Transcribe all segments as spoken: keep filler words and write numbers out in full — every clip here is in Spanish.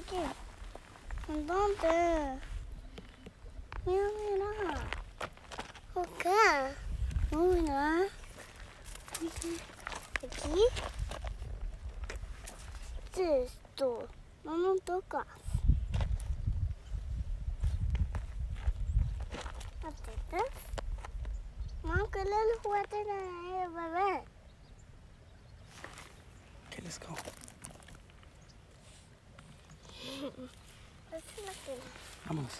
aquí. ¿En dónde? Mira, mira. Ok. Mira. Aquí. Esto. No me tocas. ¿Atetas? Mamá, ¿qué le el juguete de bebé? Okay, let's go. Vámonos.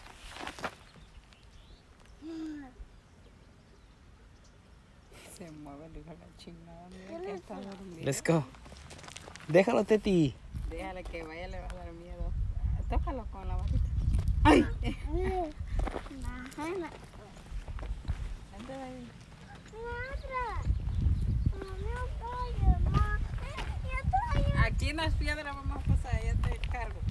Se mueve el hijo de la chingada. Mira que está dormido. Let's go. Déjalo, Teti. Déjale que vaya, le va a dar miedo. Tócalo con la varita. ¡Ay! Bájala. Vente de ahí. Aquí en las piedras vamos a pasar, ya te cargo.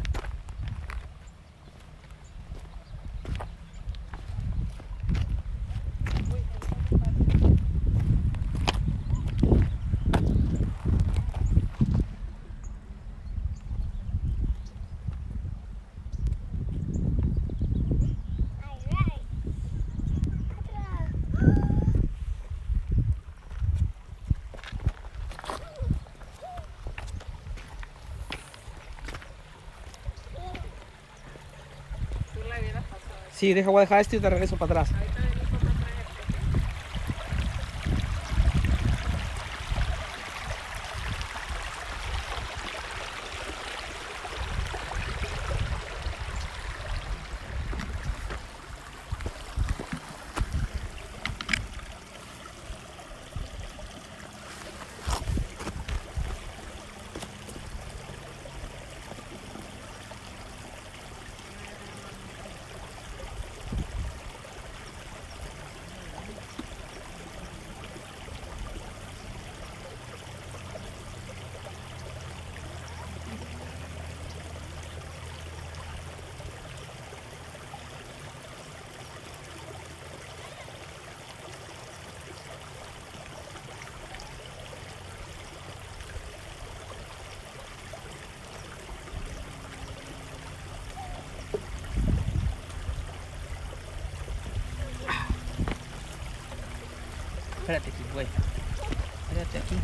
Sí, deja, voy a dejar esto y te regreso para atrás. Ahorita venimos para traerte. Espérate aquí, güey. Espérate aquí.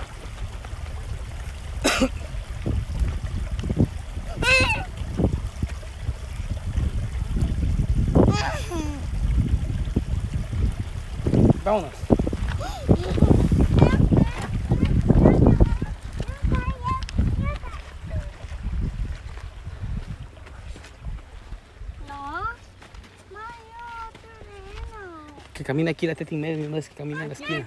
Vámonos. Que camina aquí la Teti en medio, no es que camina en la esquina.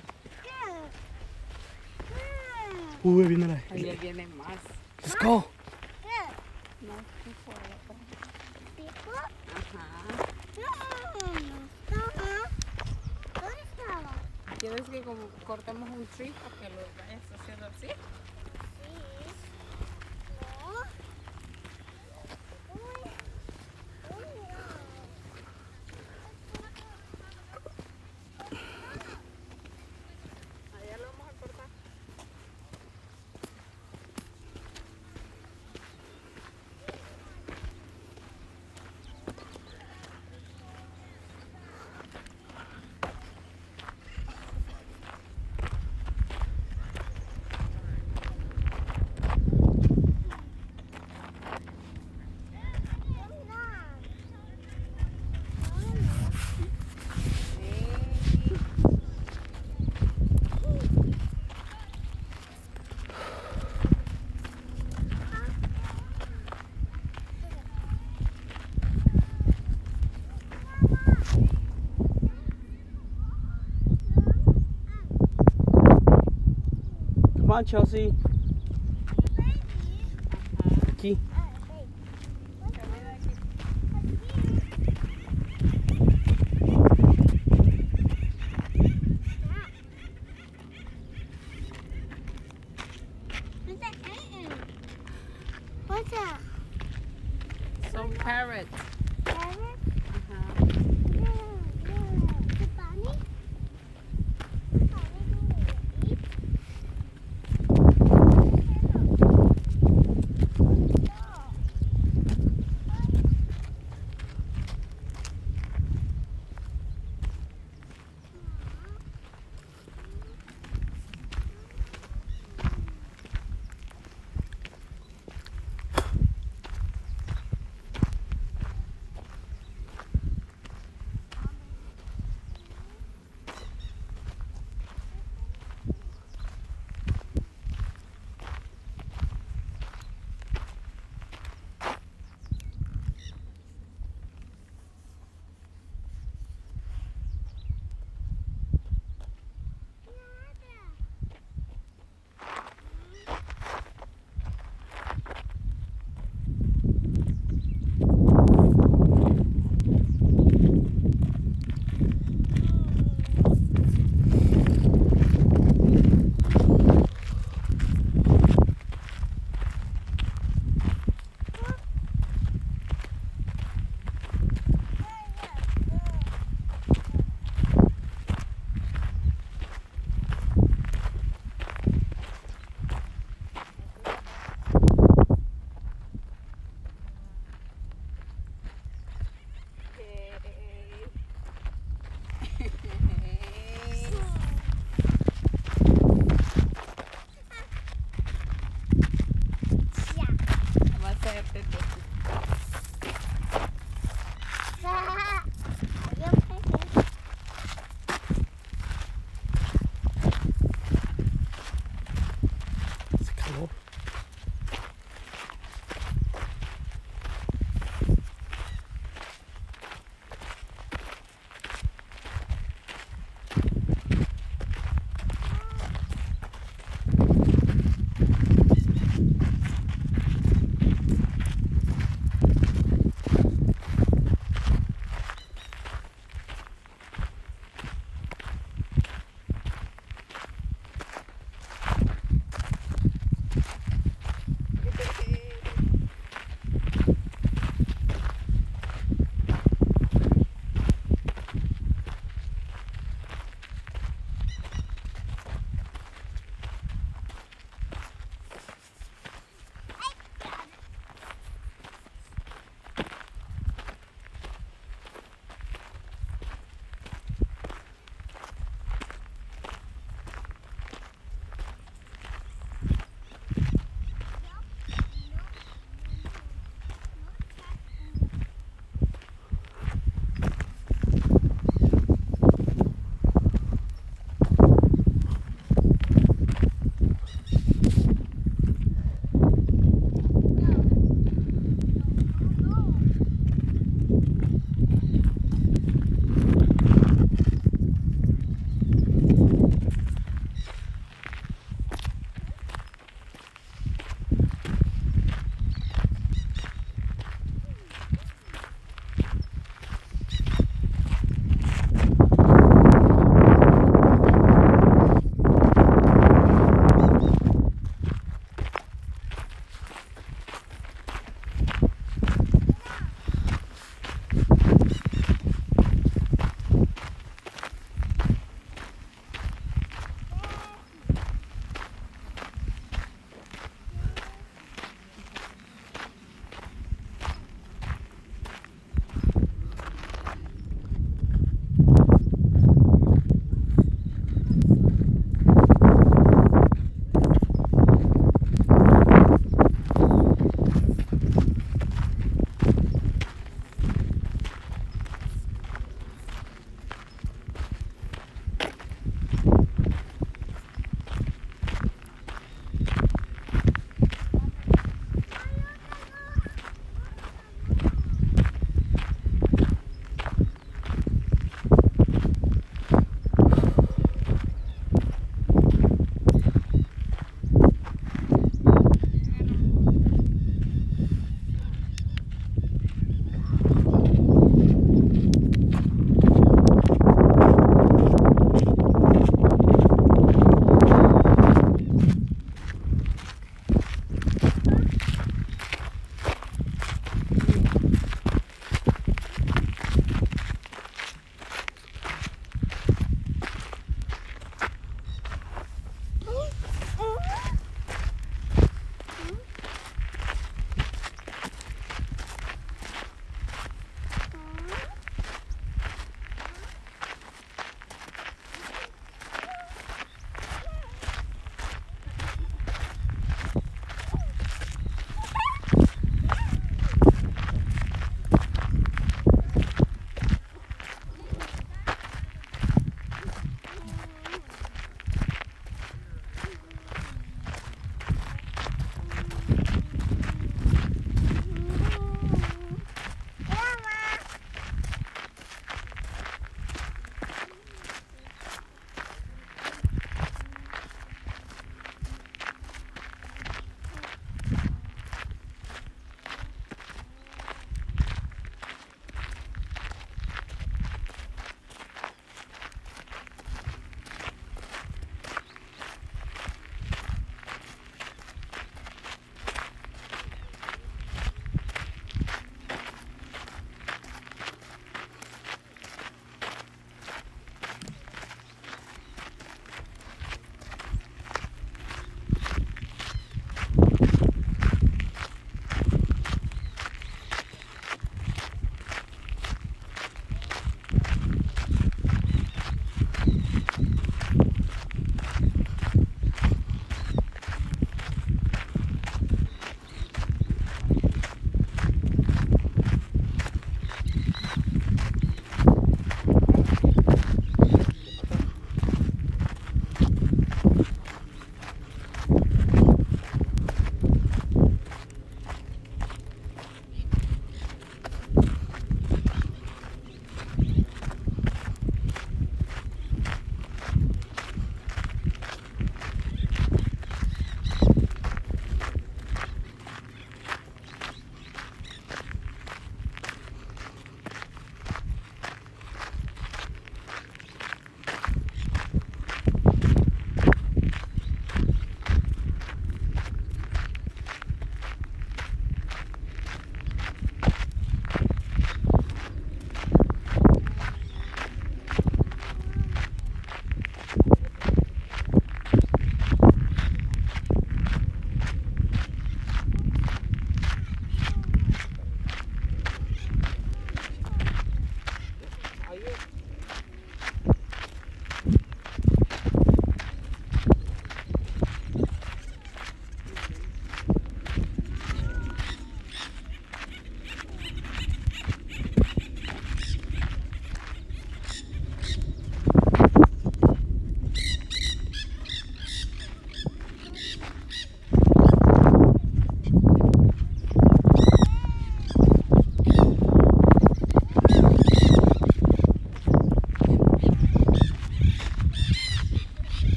Uy, viene la... Ayer viene más. Let's go. No, pico a la otra. ¿Pico? Ajá. No, no estaba. ¿Dónde estaba? ¿Quieres que como cortemos un tree para que lo vayas haciendo así? Come on, Chelsea. Aquí. What's that? Son parrots. Parrot? Ajá. Yeah, yeah. The bunny? Are they going to eat? No. Cállate tú. Ah, yo pegué. Hace calor.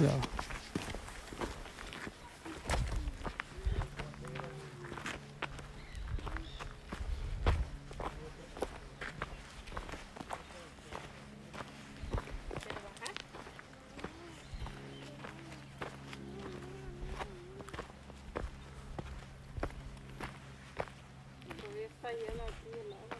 Cuidado. Todavía está lleno aquí el agua.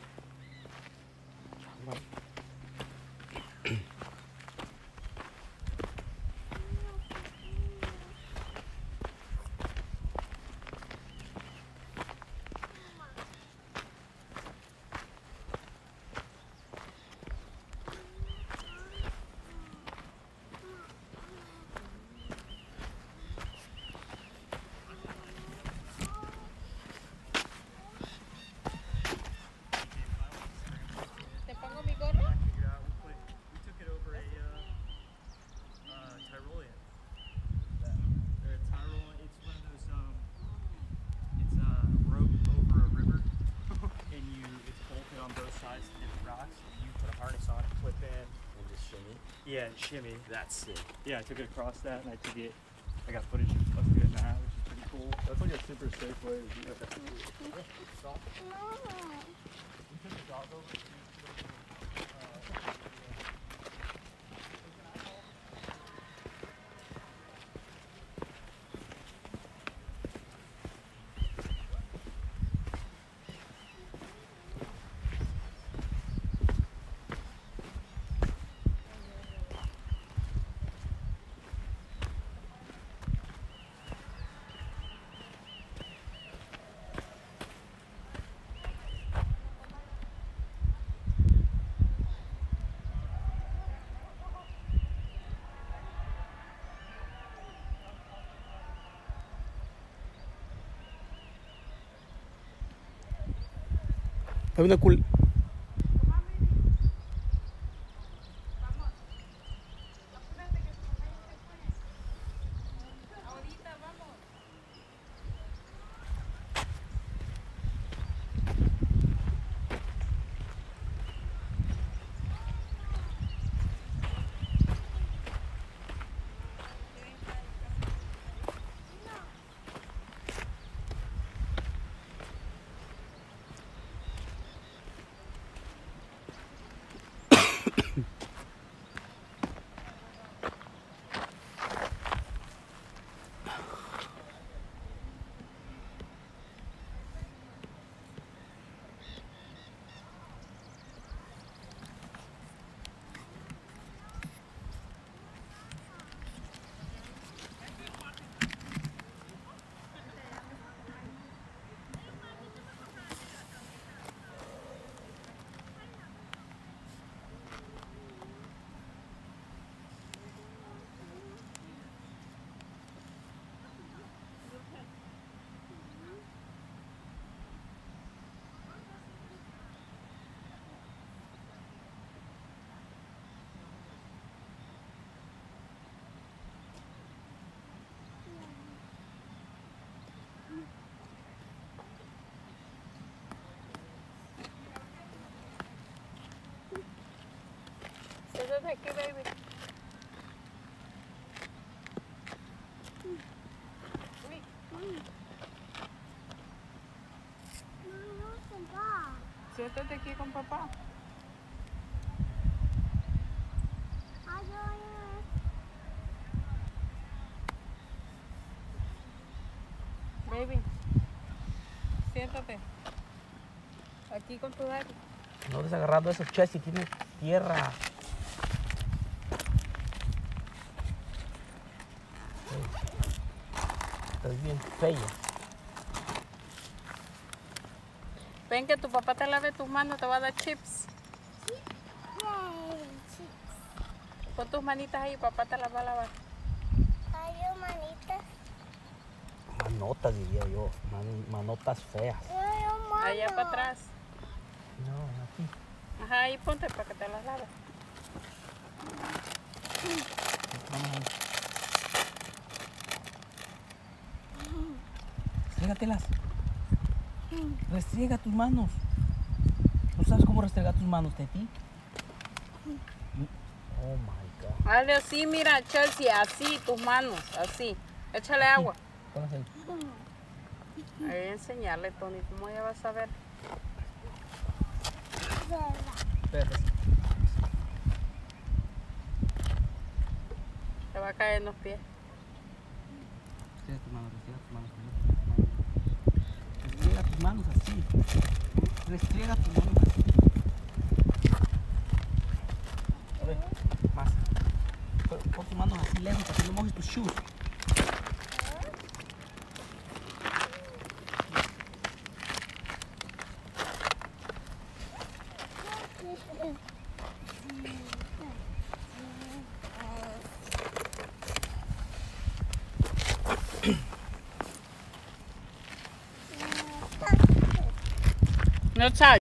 ¿Te pongo mi gorro? Figured out we put we took it over a uh, uh, Tyrolean. Or a Tyrol. It's one of those um. It's a rope over a river, and you it's bolted on both sides to different rocks. And you put a harness on it, flip in. And just shimmy. Yeah, and shimmy. That's sick. Yeah, I took it across that, and I took it. I got footage of us doing that, which is pretty cool. That's like a super safe way to do it. No. We took the dog over. Hay una cool. Ahorita vamos. Siéntate aquí, baby. Uy, No, papá. siéntate aquí con papá. Adiós. Baby, siéntate. Aquí con tu daddy. No has agarrado esos chest y tiene tierra. Estás bien fea. Ven que tu papá te lave tus manos, te va a dar chips. Yay, chicos. Pon tus manitas ahí, papá te las va a lavar. Adiós, manitas. Manotas diría yo. Man- manotas feas. Adiós, mamá. Allá para atrás. No, aquí. Ajá, ahí ponte para que te las laves. Vamos ahí. Restrégatelas. Restriega tus manos. ¿No sabes cómo restregar tus manos, Teti? Oh my Hazle así, mira, Chelsea, así, tus manos, así. Échale agua. Póngase ahí. Ahí enseñarle, Tony, ¿cómo ella va a saber? Espérate. Se va a caer en los pies. Restría tus manos, restría tus manos. Restriega tus manos así. Restriega tus manos así. A ver, más. Pon, pon tus manos así lejos para que no mojes tus shoes. No, child.